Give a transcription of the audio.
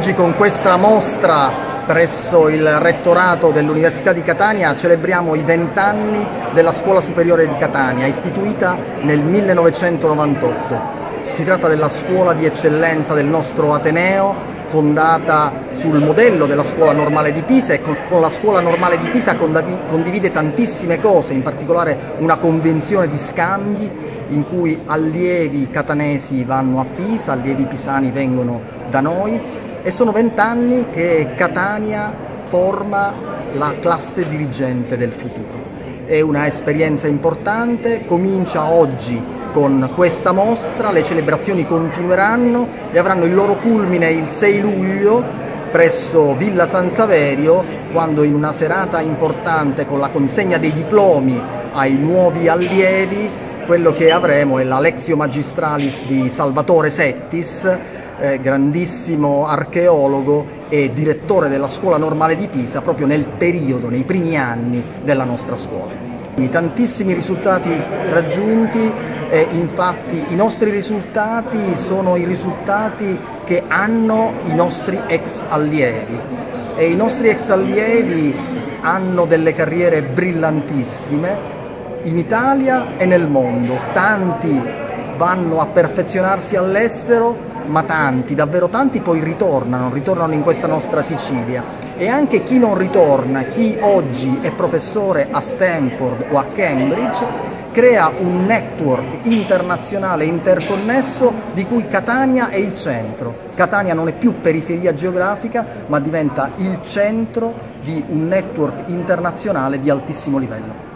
Oggi con questa mostra presso il rettorato dell'Università di Catania celebriamo i 20 anni della Scuola Superiore di Catania, istituita nel 1998. Si tratta della scuola di eccellenza del nostro Ateneo, fondata sul modello della Scuola Normale di Pisa, e con la Scuola Normale di Pisa condivide tantissime cose, in particolare una convenzione di scambi in cui allievi catanesi vanno a Pisa, allievi pisani vengono da noi, e sono 20 anni che Catania forma la classe dirigente del futuro. È una esperienza importante, comincia oggi con questa mostra, le celebrazioni continueranno e avranno il loro culmine il 6 luglio presso Villa San Saverio, quando in una serata importante con la consegna dei diplomi ai nuovi allievi quello che avremo è la Lectio Magistralis di Salvatore Settis, grandissimo archeologo e direttore della Scuola Normale di Pisa proprio nel periodo, nei primi anni della nostra scuola. Tantissimi risultati raggiunti, infatti i nostri risultati sono i risultati che hanno i nostri ex allievi, e i nostri ex allievi hanno delle carriere brillantissime in Italia e nel mondo. Tanti vanno a perfezionarsi all'estero, ma tanti, davvero tanti, poi ritornano in questa nostra Sicilia. E anche chi non ritorna, chi oggi è professore a Stanford o a Cambridge, crea un network internazionale interconnesso di cui Catania è il centro. Catania non è più periferia geografica, ma diventa il centro di un network internazionale di altissimo livello.